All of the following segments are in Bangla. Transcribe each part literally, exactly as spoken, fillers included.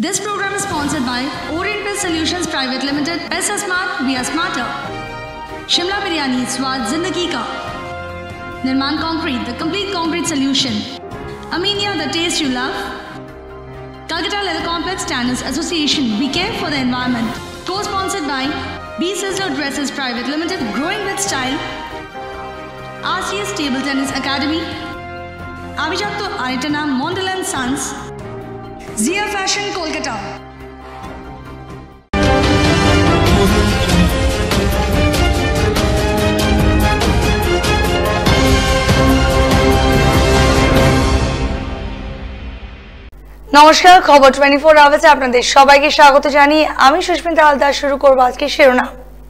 This program is sponsored by Orient Pest Solutions Private Limited. Pest are smart, we are smarter. Shimla Biryani, Swad Zindagi Ka. Nirman Concrete, the complete concrete solution. Aminia, the taste you love. Calcutta Leather Complex Tanners Association, we care for the environment. Co-sponsored by B. Sizzler Dresses Private Limited, growing with style. R C S Table Tennis Academy. Abhijato Aitana, Mondal and Sons. Zia Fashion, Kolkata. নমস্কার, খবর চব্বিশ আওয়ার্সে আপনাদের সবাইকে স্বাগত জানিয়ে আমি সুস্মিতা হালদার শুরু করব আজকে শিরোনাম।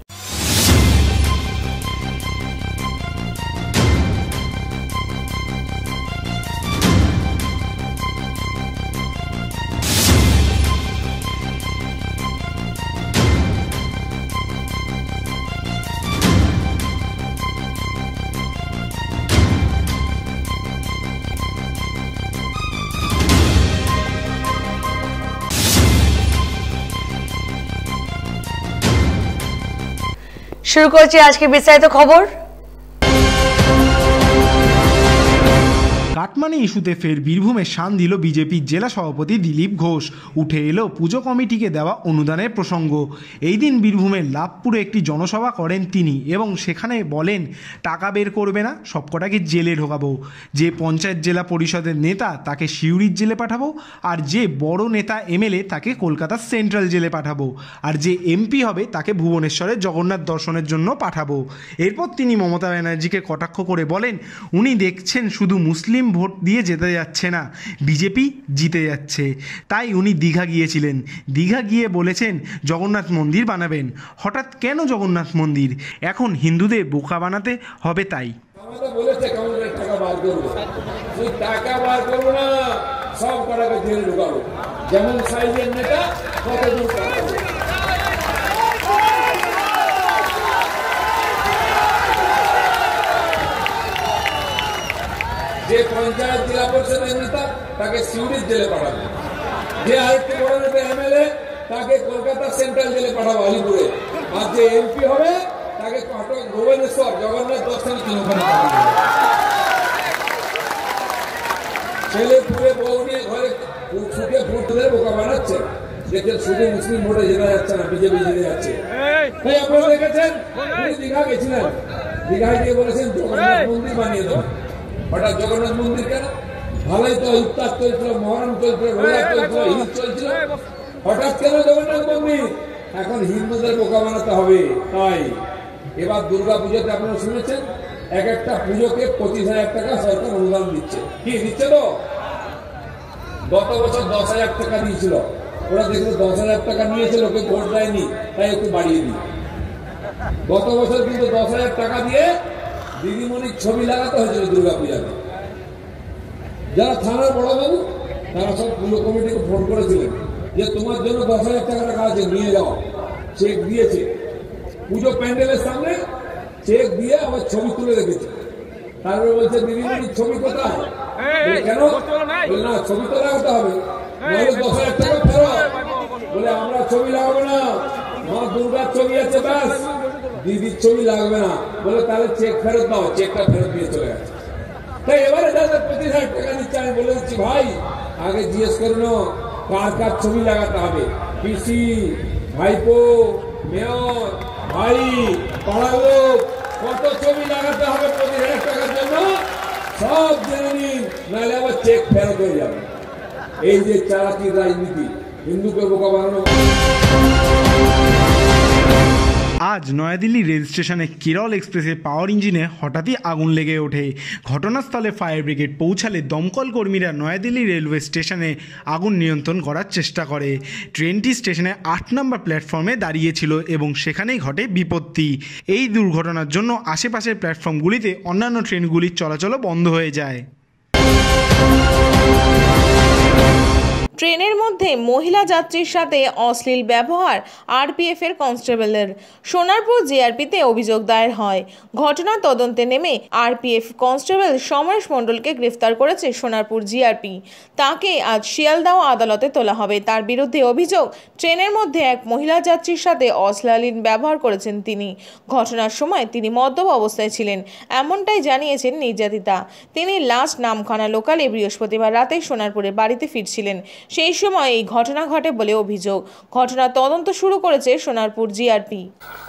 শুরু করছি আজকে বিস্তারিত খবর। কাটমানি ইস্যুতে ফের বীরভূমে শান দিল বিজেপির জেলা সভাপতি দিলীপ ঘোষ। উঠে এলো পুজো কমিটিকে দেওয়া অনুদানের প্রসঙ্গ। এই দিন বীরভূমের লাভপুরে একটি জনসভা করেন তিনি এবং সেখানে বলেন, টাকা বের করবে না, সবকটাকে জেলে ঢোকাবো। যে পঞ্চায়েত জেলা পরিষদের নেতা তাকে সিউড়ির জেলে পাঠাবো, আর যে বড় নেতা এমএলএ তাকে কলকাতার সেন্ট্রাল জেলে পাঠাবো, আর যে এমপি হবে তাকে ভুবনেশ্বরের জগন্নাথ দর্শনের জন্য পাঠাবো। এরপর তিনি মমতা ব্যানার্জিকে কটাক্ষ করে বলেন, উনি দেখছেন শুধু মুসলিম ভোট দিয়ে যেতে যাচ্ছে না, বিজেপি জিতে যাচ্ছে। তাই উনি দীঘা গিয়েছিলেন। দীঘা গিয়ে বলেছেন জগন্নাথ মন্দির বানাবেন। হঠাৎ কেন জগন্নাথ মন্দির? এখন হিন্দুদের বোকা বানাতে হবে তাই। যেমন সাইজের নেতা যে পঞ্চায়েত জেলা পরিষদের নেতা তাকে সিউড়ির জেলে পাঠাবে, যে আরেকটি বড় নেতা এমএলএ তাকে কলকাতা সেন্ট্রাল জেলে পাঠাবো আলিপুরে, আর যে এমপি হবে তাকে কটক ভুবনেশ্বর জগন্নাথ দর্শনের জন্য পাঠাবো। ছেলে পুরে বউ নিয়ে ঘরে ছুটে ভোট দিয়ে বোকা বানাচ্ছে। দেখছেন শুধু মুসলিম ভোটে জেতা যাচ্ছে না, বিজেপি জিতে যাচ্ছে। তাই আপনারা দেখেছেন উনি দীঘা গেছিলেন, দীঘায় গিয়ে বলেছেন জগন্নাথ মন্দির বানিয়ে দেবেন। হঠাৎ জগন্নাথ মন্দির কেন? ভালোই তো ইফতার চলছিল, মহরম চলছিল, রোজা চলছিল, ঈদ চলছিল, হঠাৎ কেন জগন্নাথ মন্দির? এখন হিন্দুদের বোকা বানাতে হবে। তাই এবার দুর্গা পুজোতে আপনারা শুনেছেন এক একটা পুজোকে পঁচিশ হাজার টাকা সরকার অনুদান দিচ্ছে। কি দিচ্ছে? তো গত বছর দশ হাজার টাকা দিয়েছিল, ওরা দেখলো দশ হাজার টাকা নিয়েছে, লোকে ভোট দেয়নি, তাই একটু বাড়িয়ে দিই। গত বছর কিন্তু দশ হাজার টাকা দিয়ে দিদিমণির ছবি লাগাতে হয়েছিল দুর্গা পূজাতে। যারা থানার বড় বাবু তারা সব পুজো কমিটিকে ফোন করেছিলেন যে তোমার জন্য দশ হাজার টাকা টাকা আছে, নিয়ে যাও। চেক দিয়েছে, পুজো প্যান্ডেলের সামনে চেক দিয়ে আবার ছবি তুলে রেখেছে। তারপরে বলছে দিদিমণির ছবি কোথায়? কেন? না, ছবি তো লাগাতে হবে, নাহলে দশ হাজার টাকা ফেরত। বলে আমরা ছবি লাগাবো না, মা দুর্গার ছবি আছে, ব্যাস, দিদির ছবি লাগবে না। বলে তাহলে চেক ফেরত দাও। চেকটা ফেরত দিয়ে চলে গেছে। তাই এবারে যাদের পঁচিশ হাজার টাকা দিচ্ছে আমি বলে দিচ্ছি, ভাই আগে জিজ্ঞেস করে নাও কার কার ছবি লাগাতে হবে। পিসি, ভাইপো, মেয়র, ভাই, পাড়ার লোক, কত ছবি লাগাতে হবে পঁচিশ হাজার টাকার জন্য সব জেনে নিন, নাহলে আবার চেক ফেরত হয়ে যাবে। এই যে চালাকির রাজনীতি, হিন্দুকে বোকা বানানো। আজ নয়াদিল্লি রেল স্টেশনে কেরল এক্সপ্রেসের পাওয়ার ইঞ্জিনে হঠাৎই আগুন লেগে ওঠে। ঘটনাস্থলে ফায়ার ব্রিগেড পৌঁছালে দমকল কর্মীরা নয়াদিল্লি রেলওয়ে স্টেশনে আগুন নিয়ন্ত্রণ করার চেষ্টা করে। ট্রেনটি স্টেশনে আট নম্বর প্ল্যাটফর্মে দাঁড়িয়েছিল এবং সেখানেই ঘটে বিপত্তি। এই দুর্ঘটনার জন্য আশেপাশের প্ল্যাটফর্মগুলিতে অন্যান্য ট্রেনগুলির চলাচলও বন্ধ হয়ে যায়। ট্রেনের মধ্যে মহিলা যাত্রীর সাথে অশ্লীল ব্যবহার আরপিএফ এর কনস্টেবলের। সোনারপুর জিআরপিতে অভিযোগ দায়ের হয়। ঘটনা তদন্তে নেমে আরপিএফ কনস্টেবল সমরেশ মণ্ডলকে গ্রেফতার করেছে সোনারপুর জিআরপি। তাকে আজ শিয়ালদহ আদালতে তোলা হবে। তার বিরুদ্ধে অভিযোগ, ট্রেনের মধ্যে এক মহিলা যাত্রীর সাথে অশ্লীল ব্যবহার করেছেন তিনি। ঘটনার সময় তিনি মদ্যপ অবস্থায় ছিলেন, এমনটাই জানিয়েছেন নির্যাতিতা। তিনি লাস্ট নামখানা লোকালে বৃহস্পতিবার রাতে সোনারপুরের বাড়িতে ফিরছিলেন। সেই সময় এই ঘটনা ঘটে বলে অভিযোগ। ঘটনার তদন্ত শুরু করেছে সোনারপুর জিআরপি।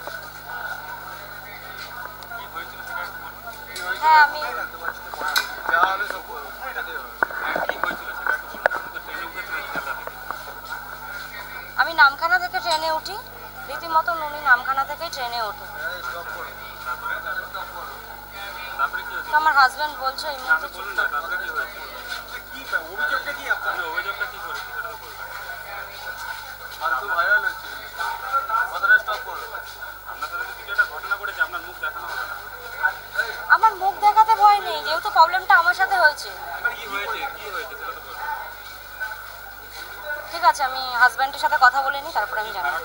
আমি নামখানা থেকে ট্রেনে উঠি, রীতিমতো উনি নামখানা থেকে ট্রেনে ওঠে। তো আমার হাজবেন্ড বলছে আমার মুখ দেখাতে ভয় নেই, যেহেতু প্রবলেমটা আমার সাথে হয়েছে। ঠিক আছে, আমি হাজবেন্ডের সাথে কথা বলে নিই, তারপরে আমি জানাবো।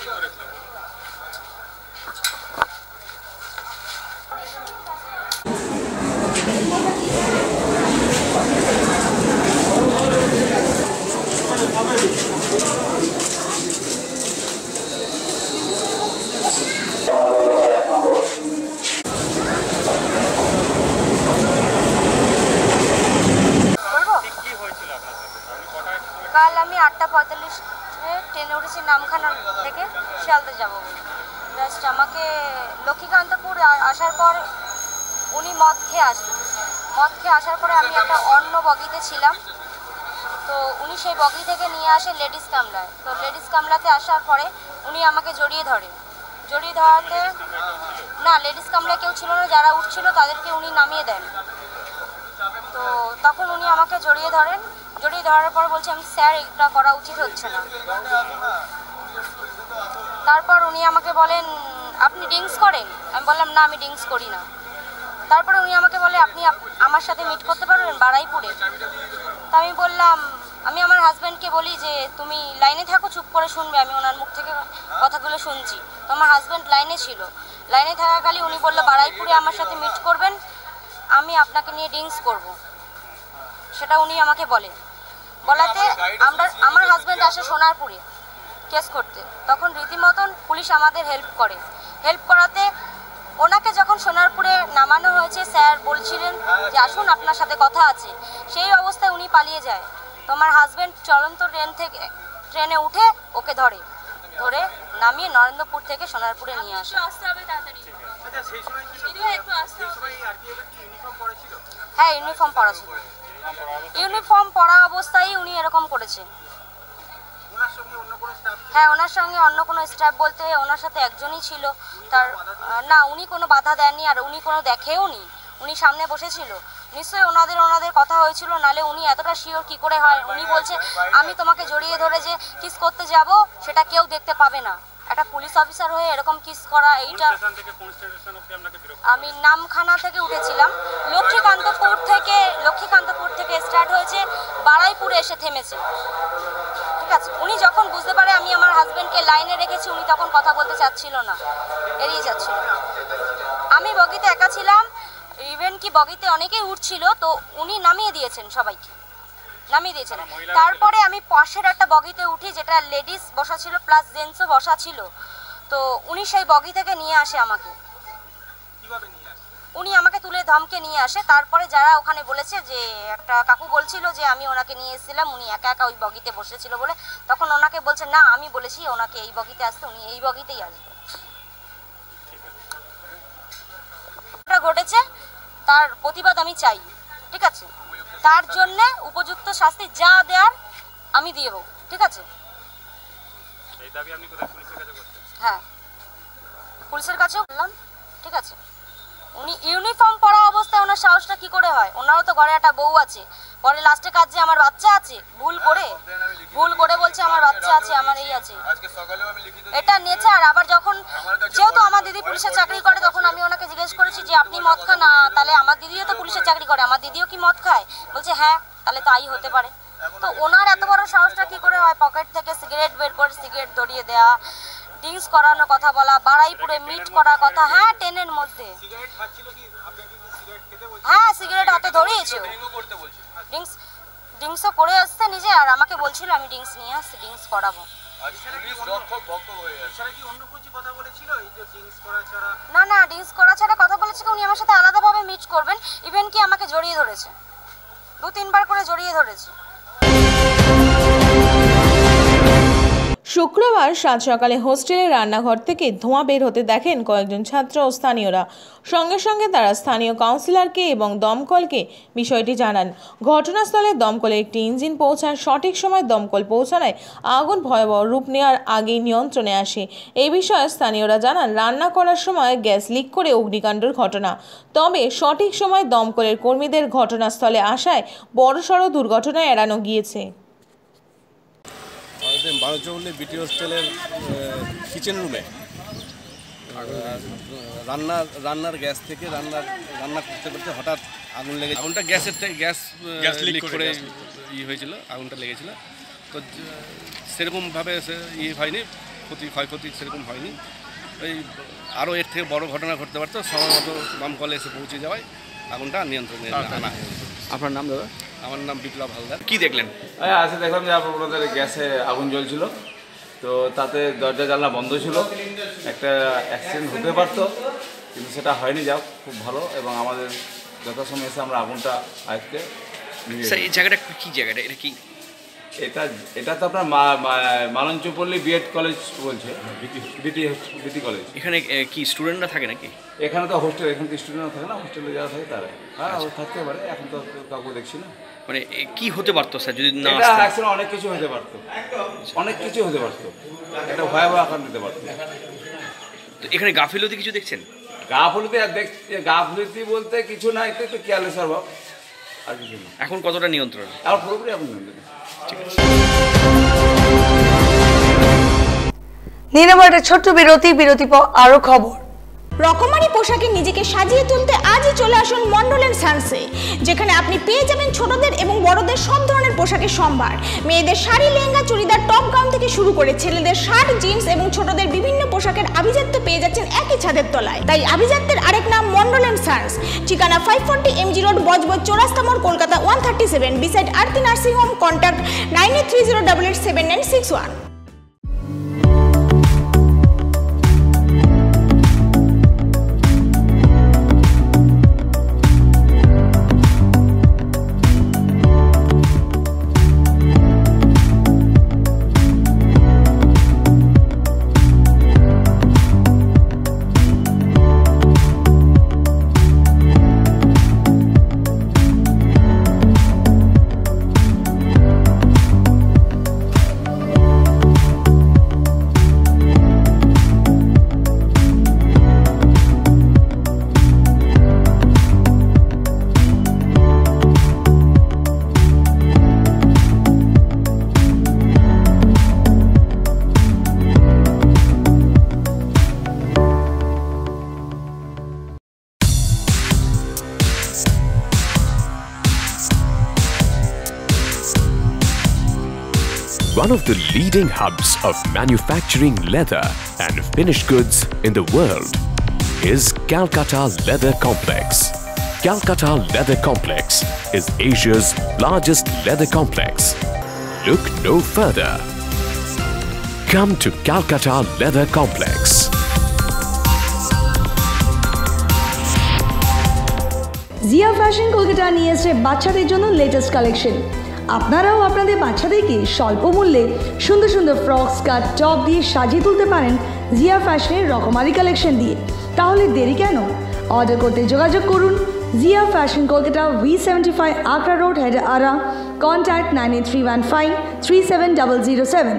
কাল আমি আটটা পঁয়তাল্লিশে ট্রেনে উঠেছি নামখানা থেকে শিয়ালদা যাব। জাস্ট আমাকে লক্ষ্মীকান্তপুর আসার পর উনি মদ খেয়ে আসবেন। মদ খেয়ে আসার পরে আমি একটা অন্য বগিতে ছিলাম, তো উনি সেই বগি থেকে নিয়ে আসে লেডিস কামলায়। তো লেডিস কামলাতে আসার পরে উনি আমাকে জড়িয়ে ধরে। জড়িয়ে ধরাতে না, লেডিস কামলায় কেউ ছিল না, যারা উঠছিল তাদেরকে উনি নামিয়ে দেন। তো তখন উনি আমাকে জড়িয়ে ধরেন। জড়িয়ে ধরার পর বলছে, আমি স্যার এটা করা উচিত হচ্ছে না। তারপর উনি আমাকে বলেন, আপনি ড্রিঙ্কস করেন? আমি বললাম, না আমি ড্রিঙ্কস করি না। তারপরে উনি আমাকে বলে, আপনি আমার সাথে মিট করতে পারবেন বারাইপুরে? তা আমি বললাম, আমি আমার হাজব্যান্ডকে বলি যে তুমি লাইনে থাকো, চুপ করে শুনবে, আমি ওনার মুখ থেকে কথাগুলো শুনছি। তো আমার হাজব্যান্ড লাইনে ছিল। লাইনে থাকাকালীন উনি বললো, বারাইপুরে আমার সাথে মিট করবেন, আমি আপনাকে নিয়ে ড্রিঙ্কস করব। সেটা উনি আমাকে বলে। বলাতে আমরা আমার হাজব্যান্ড আসে সোনারপুরে কেস করতে। তখন রীতিমতন পুলিশ আমাদের হেল্প করে। হেল্প করাতে ওনাকে যখন সোনারপুরে নামানো হয়েছে, স্যার বলছিলেন যে আসুন আপনার সাথে কথা আছে, সেই অবস্থায় উনি পালিয়ে যায়। তো আমার হাজব্যান্ড চলন্ত ট্রেন থেকে ট্রেনে উঠে ওকে ধরে ধরে নামিয়ে নরেন্দ্রপুর থেকে সোনারপুরে নিয়ে আসে। হ্যাঁ, ইউনিফর্ম পরা ছিল। ইউনিফর্ম পরা অবস্থায় উনি এরকম করেছে। হ্যাঁ, ওনার সঙ্গে অন্য কোনো স্টাফ বলতে ওনার সাথে একজনই ছিল। তার না, উনি কোনো বাধা দেননি, আর উনি কোনো দেখেও নি। উনি সামনে বসেছিল, নিশ্চয়ই ওনাদের ওনাদের কথা হয়েছিল, নালে উনি এতটা শিওর কি করে হয়? উনি বলছে, আমি তোমাকে জড়িয়ে ধরে যে কিস করতে যাব সেটা কেউ দেখতে পাবে না। একটা পুলিশ অফিসার হয়ে এরকম কিস করা, এইটা। আমি নামখানা থেকে উঠেছিলাম, লক্ষ্মীকান্তপুর থেকে লক্ষ্মীকান্তপুর থেকে স্টার্ট হয়েছে, বারাইপুরে এসে থেমেছে। ঠিক আছে, উনি যখন বুঝতে পারে আমি আমার হাজবেন্ডকে লাইনে রেখেছি, উনি তখন কথা বলতে চাচ্ছিল না, এড়িয়ে যাচ্ছিল। আমি বগিতে একা ছিলাম, ইভেন কি বগিতে অনেকেই উঠছিল, তো উনি নামিয়ে দিয়েছেন, সবাইকে নামিয়ে দিয়েছেন। তারপরে আমি পাশের একটা বগিতে উঠি, যেটা লেডিস বসা ছিল প্লাস জেন্টসও বসা ছিল। তো উনি সেই বগি থেকে নিয়ে আসে আমাকে। উনি আমাকে তুলে ধমকে নিয়ে আসে। তারপরে যারা ওখানে বলেছে যে একটা কাকু বলছিল যে আমি ওনাকে নিয়ে এসেছিলাম, উনি একা একা ওই বগিতে বসেছিল বলে, তখন ওনাকে বলছে, না আমি বলেছি ওনাকে এই বগিতে আসতে, উনি এই বগিতেই আসবে। এটা ঘটেছে, তার প্রতিবাদ আমি চাই। ঠিক আছে, তার জন্য উপযুক্ত শাস্তি যা দেওয়ার আমি দিব। ঠিক আছে, হ্যাঁ পুলিশের কাছেও বললাম। ঠিক আছে, উনি ইউনিফর্ম পরা অবস্থায় ওনার সাহসটা কি করে হয়? ওনারও তো ঘরে একটা বউ আছে। পরে লাস্টে কাজ যে আমার বাচ্চা আছে, ভুল করে ভুল করে বলছে আমার বাচ্চা আছে, আমার এই আছে, এটা নেচার। আবার যখন যেহেতু আমার দিদি পুলিশের চাকরি করে, তখন আমি ওনাকে জিজ্ঞেস করেছি যে আপনি মদ খান? তাহলে আমার দিদিও তো পুলিশের চাকরি করে, আমার দিদিও কি মদ খায়? বলছে হ্যাঁ, তাহলে তাই হতে পারে। তো ওনার এত বড় সাহসটা কী করে হয়, পকেট থেকে সিগারেট বের করে সিগারেট ধরিয়ে দেওয়া, ড্রিঙ্কস করানোর কথা বলা, বাড়াইপুরে মিট করার কথা। হ্যাঁ, ট্রেনের মধ্যে। হ্যাঁ, সিগারেট হাতে ধরিয়েছে, ড্রিঙ্কস ড্রিঙ্কসও করে আসছে নিজে, আর আমাকে বলছিল আমি ড্রিঙ্কস নিয়ে আসছি, ড্রিঙ্কস করাবো। না না, ড্রিঙ্কস করা ছাড়া কথা বলেছে উনি আমার সাথে আলাদাভাবে মিট করবেন, ইভেন কি আমাকে জড়িয়ে ধরেছে, দু তিনবার করে জড়িয়ে ধরেছে। শুক্রবার সাত সকালে হোস্টেলের রান্নাঘর থেকে ধোঁয়া বের হতে দেখেন কয়েকজন ছাত্র ও স্থানীয়রা। সঙ্গে সঙ্গে তারা স্থানীয় কাউন্সিলরকে এবং দমকলকে বিষয়টি জানান। ঘটনাস্থলে দমকলের একটি ইঞ্জিন পৌঁছায়। সঠিক সময় দমকল পৌঁছানোয় আগুন ভয়াবহ রূপ নেওয়ার আগেই নিয়ন্ত্রণে আসে। এই বিষয়ে স্থানীয়রা জানান, রান্না করার সময় গ্যাস লিক করে অগ্নিকাণ্ডের ঘটনা। তবে সঠিক সময় দমকলের কর্মীদের ঘটনাস্থলে আসায় বড়সড় দুর্ঘটনা এড়ানো গিয়েছে। বারোচৌল্লি বিটি হোস্টেলের কিচেন রুমে রান্নার রান্নার গ্যাস থেকে রান্নার রান্না করতে করতে হঠাৎ আগুন লেগে, আগুনটা গ্যাসের থেকে গ্যাস গ্যাস লিক করে ই হয়েছিল, আগুনটা লেগেছিল। তো সেরকমভাবে ই হয়নি, ক্ষতি ক্ষয়ক্ষতি সেরকম হয়নি। ওই আরও এর থেকে বড় ঘটনা ঘটতে পারতো, সময় মতো দমকলে এসে পৌঁছে যাওয়ায় আগুনটা নিয়ন্ত্রণে আনা হয়েছে। আপনার নাম দাদা? আমার নাম বিপ্লব হালদার। কি দেখলেন? আসে দেখলাম যে আপনাদের গ্যাসে আগুন জ্বলছিল, তো তাতে দরজা জানলা বন্ধ ছিল, একটা অ্যাক্সিডেন্ট হতে পারতো, কিন্তু সেটা হয়নি। যাও খুব ভালো, এবং আমাদের যথাসময়ে এসে আমরা আগুনটা আয়ত্তে নিয়ে। এই জায়গাটা কি জায়গাটা, এটা কি? এটা এটা তো আপনার মালঞ্চপল্লী বিএড কলেজ বলছে, বিটি বিটি কলেজ। এখানে কি স্টুডেন্টরা থাকে নাকি? এখানে তো হোস্টেল, এখানে তো স্টুডেন্টরা থাকে না, হোস্টেলে যারা থাকে তারা। হ্যাঁ, থাকতে পারে, এখন তো কাউকে দেখছি না। মানে কি হতে পারতো স্যার যদি না এটা অ্যাকচুয়ালি অনেক কিছু হতে পারতো, অনেক কিছু হতে পারতো, এটা ভয়াবহ আকার নিতে পারতো। তো এখানে গাফিলতি কিছু দেখছেন? গাফিলতি আর দেখ গাফিলতি বলতে কিছু না, একটু একটু কেয়ারলেস ভাব, আর কিছু না। এখন কতটা নিয়ন্ত্রণ? আর পুরোপুরি এখন নিয়ন্ত্রণ। ঠিক আছে। নিরাপদ ছোট্ট বিরতি, বিরতি পর আরো খবর। রকমারি পোশাকে নিজেকে সাজিয়ে তুলতে আজই চলে আসুন মন্ডল এন্ড সান্সে, যেখানে আপনি পেয়ে যাবেন ছোটদের এবং বড়দের সব ধরনের পোশাকের সম্ভার। মেয়েদের শাড়ি, লেহেঙ্গা, চুড়িদার, টপ গাউন থেকে শুরু করে ছেলেদের শার্ট, জিন্স এবং ছোটদের বিভিন্ন পোশাকের আভিজাত্য পেয়ে যাচ্ছেন একই ছাদের তলায়। তাই আভিজাত্যের আরেক নাম মন্ডল এন্ড সান্স। ঠিকানা five forty MG road, Budge Budge চৌরাস্তা মোড়, Kolkata one thirty seven, beside Aarti nursing home. Contact nine eight three zero double eight seven nine six one. One of the leading hubs of manufacturing leather and finished goods in the world is Calcutta Leather Complex. Calcutta Leather Complex is Asia's largest leather complex. Look no further. Come to Calcutta Leather Complex. Zia fashion Kolkata নিয়ে এসেছে বাচ্চাদের জন্য লেটেস্ট কালেকশন। আপনারাও আপনাদের বাচ্চাদেরকে স্বল্প মূল্যে সুন্দর সুন্দর ফ্রক, স্কার্ট, টপ দিয়ে সাজিয়ে তুলতে পারেন জিয়া ফ্যাশনের রকমারি কালেকশন দিয়ে। তাহলে দেরি কেন? অর্ডার করতে যোগাযোগ করুন Zia fashion Kolkata, V seventy five Akra road, হেড আরা। Contact nine eight three one five three seven double zero seven.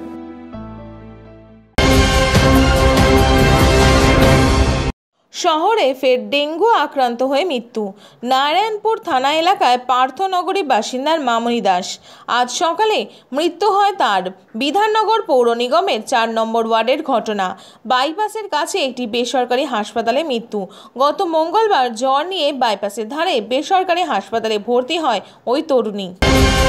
শহরে ফের ডেঙ্গু আক্রান্ত হয়ে মৃত্যু। নারায়ণপুর থানা এলাকায় পার্থনগরী বাসিন্দার মামনি দাস। আজ সকালে মৃত্যু হয় তার। বিধাননগর পৌর নিগমের চার নম্বর ওয়ার্ডের ঘটনা। বাইপাসের কাছে একটি বেসরকারি হাসপাতালে মৃত্যু। গত মঙ্গলবার জ্বর নিয়ে বাইপাসের ধারে বেসরকারি হাসপাতালে ভর্তি হয় ওই তরুণী।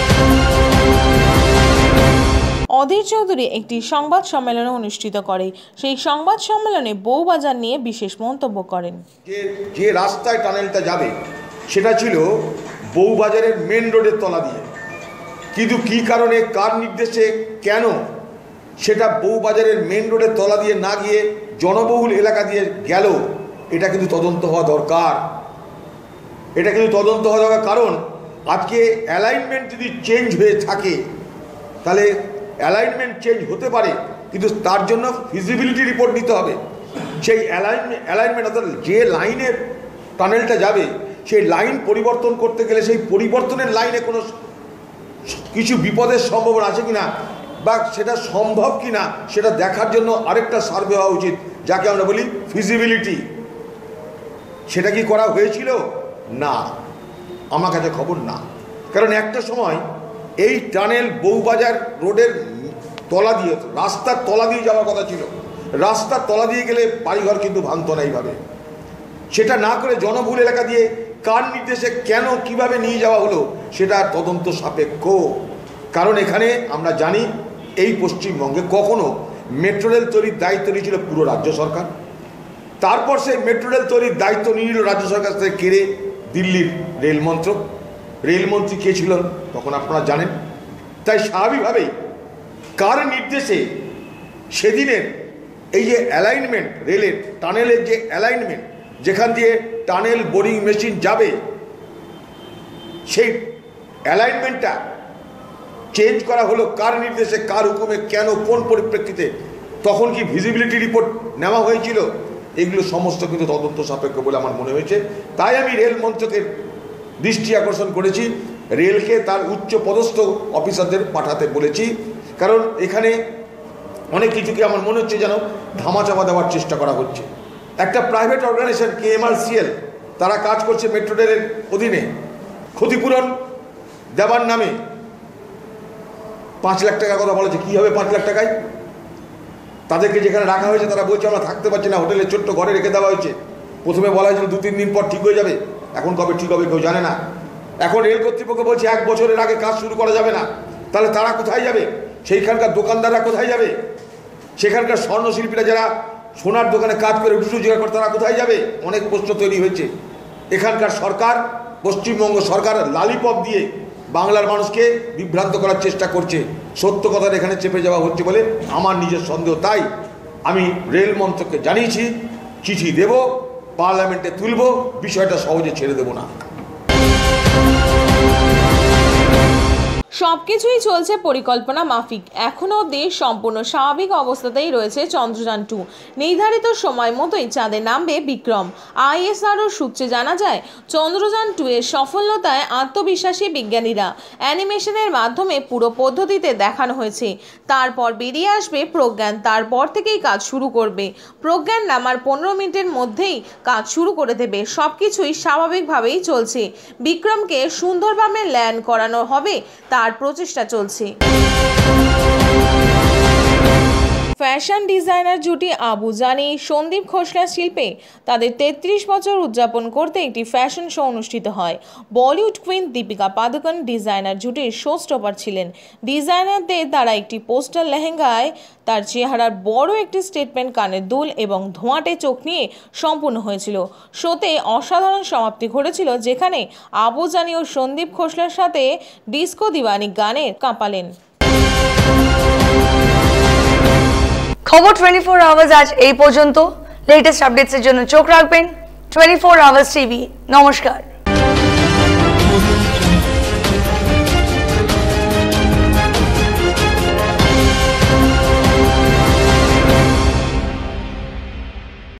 অধীর চৌধুরী একটি সংবাদ সম্মেলন অনুষ্ঠিত করে। সেই সংবাদ সম্মেলনে বউবাজার নিয়ে বিশেষ মন্তব্য করেন। যে যে রাস্তায় টানেলটা যাবে সেটা ছিল বউবাজারের মেন রোডের তলা দিয়ে, কিন্তু কি কারণে, কার নির্দেশে, কেন সেটা বউবাজারের মেন রোডের তলা দিয়ে না গিয়ে জনবহুল এলাকা দিয়ে গেল, এটা কিন্তু তদন্ত হওয়া দরকার। এটা কিন্তু তদন্ত হওয়া দরকার, কারণ আজকে অ্যালাইনমেন্ট যদি চেঞ্জ হয়ে থাকে তাহলে অ্যালাইনমেন্ট চেঞ্জ হতে পারে, কিন্তু তার জন্য ফিজিবিলিটি রিপোর্ট নিতে হবে। সেই অ্যালাইনমেন্ট অ্যালাইনমেন্ট অর্থাৎ যে লাইনের টানেলটা যাবে সেই লাইন পরিবর্তন করতে গেলে সেই পরিবর্তনের লাইনে কোনো কিছু বিপদের সম্ভাবনা আছে কিনা বা সেটা সম্ভব কিনা সেটা দেখার জন্য আরেকটা সার্ভে হওয়া উচিত, যাকে আমরা বলি ফিজিবিলিটি। সেটা কি করা হয়েছিল? না, আমার কাছে খবর না। কারণ একটা সময় এই টানেল বউবাজার রোডের তলা দিয়ে, রাস্তার তলা দিয়ে যাওয়ার কথা ছিল। রাস্তার তলা দিয়ে গেলে বাড়িঘর কিন্তু ভাঙতো না এইভাবে। সেটা না করে জনবহুল এলাকা দিয়ে কার নির্দেশে, কেন, কিভাবে নিয়ে যাওয়া হলো সেটা তদন্ত সাপেক্ষ। কারণ এখানে আমরা জানি এই পশ্চিমবঙ্গে কখনো মেট্রো রেল তৈরির দায়িত্ব নিয়েছিল পুরো রাজ্য সরকার। তারপর সেই মেট্রো রেল তৈরির দায়িত্ব নিয়ে নিল রাজ্য সরকার থেকে কেড়ে দিল্লির রেল মন্ত্রক। রেলমন্ত্রী কে ছিলেন তখন আপনারা জানেন। তাই স্বাভাবিকভাবেই কার নির্দেশে সেদিনের এই যে অ্যালাইনমেন্ট, রেলের টানেলের যে অ্যালাইনমেন্ট, যেখান দিয়ে টানেল বোরিং মেশিন যাবে, সেই অ্যালাইনমেন্টটা চেঞ্জ করা হলো কার নির্দেশে, কার হুকুমে, কেন, কোন পরিপ্রেক্ষিতে, তখন কি ভিজিবিলিটি রিপোর্ট নেওয়া হয়েছিল, এগুলো সমস্ত কিন্তু তদন্ত সাপেক্ষ বলে আমার মনে হয়েছে। তাই আমি রেল মন্ত্রকের দৃষ্টি আকর্ষণ করেছি, রেলকে তার উচ্চ পদস্থ অফিসারদের পাঠাতে বলেছি। কারণ এখানে অনেক কিছুকে আমার মনে হচ্ছে যেন ধামাচাপা দেওয়ার চেষ্টা করা হচ্ছে। একটা private organisation K M R C L, তারা কাজ করছে মেট্রো রেলের অধীনে, ক্ষতিপূরণ দেওয়ার নামে পাঁচ লাখ টাকা কথা বলেছে। কী হবে পাঁচ লাখ টাকায়? তাদেরকে যেখানে রাখা হয়েছে তারা বলছে আমরা থাকতে পারছি না, হোটেলের ছোট্ট ঘরে রেখে দেওয়া হয়েছে। প্রথমে বলা হয়েছিল দু তিন দিন পর ঠিক হয়ে যাবে, এখন কবে ঠিক হবে কেউ জানে না। এখন রেল কর্তৃপক্ষ বলছে এক বছরের আগে কাজ শুরু করা যাবে না। তাহলে তারা কোথায় যাবে? সেইখানকার দোকানদাররা কোথায় যাবে? সেখানকার স্বর্ণশিল্পীরা যারা সোনার দোকানে কাজ করে রুটি রোজগার করে তারা কোথায় যাবে? অনেক প্রশ্ন তৈরি হয়েছে। এখানকার সরকার, পশ্চিমবঙ্গ সরকার লালিপপ দিয়ে বাংলার মানুষকে বিভ্রান্ত করার চেষ্টা করছে। সত্য কথাটা এখানে চেপে যাওয়া হচ্ছে বলে আমার নিজের সন্দেহ। তাই আমি রেল মন্ত্রককে জানিয়েছি, চিঠি দেব, পার্লামেন্টে তুলব, বিষয়টা সহজে ছেড়ে দেব না। সবকিছুই চলছে পরিকল্পনা মাফিক। এখনও দেশ সম্পূর্ণ স্বাভাবিক অবস্থাতেই রয়েছে চন্দ্রযান টু। নির্ধারিত সময় মতোই চাঁদে নামবে বিক্রম। আইএসআরও সূত্রে জানা যায়, চন্দ্রযান টু এর সফলতায় আত্মবিশ্বাসী বিজ্ঞানীরা। অ্যানিমেশনের মাধ্যমে পুরো পদ্ধতিতে দেখানো হয়েছে। তারপর বেরিয়ে আসবে প্রজ্ঞান, তারপর থেকেই কাজ শুরু করবে। প্রজ্ঞান নামার পনেরো মিনিটের মধ্যেই কাজ শুরু করে দেবে। সব কিছুই স্বাভাবিকভাবেই চলছে। বিক্রমকে সুন্দরভাবে ল্যান্ড করানো হবে, তার প্রচেষ্টা চলছে। ফ্যাশন ডিজাইনার জুটি আবু জানি, সন্দীপ খোসলা শিল্পে তাদের তেত্রিশ বছর উদযাপন করতে একটি ফ্যাশন শো অনুষ্ঠিত হয়। Bollywood queen Deepika Padukone designer জুটির শো স্টপার ছিলেন। ডিজাইনারদের দ্বারা একটি পোস্টার লেহেঙ্গায় তার চেহারার বড় একটি স্টেটমেন্ট, কানের দুল এবং ধোঁয়াটে চোখ নিয়ে সম্পূর্ণ হয়েছিল। শোতে অসাধারণ সমাপ্তি ঘটেছিল, যেখানে আবু জানি ও সন্দীপ খোসলার সাথে ডিস্কো দিওয়ানি গানে কাঁপালেন। খবর টোয়েন্টি ফোর আওয়ার্স আজ এই পর্যন্ত। লেটেস্ট আপডেটসের জন্য চোখ রাখবেন টোয়েন্টি ফোর আওয়ার্স টিভি। নমস্কার।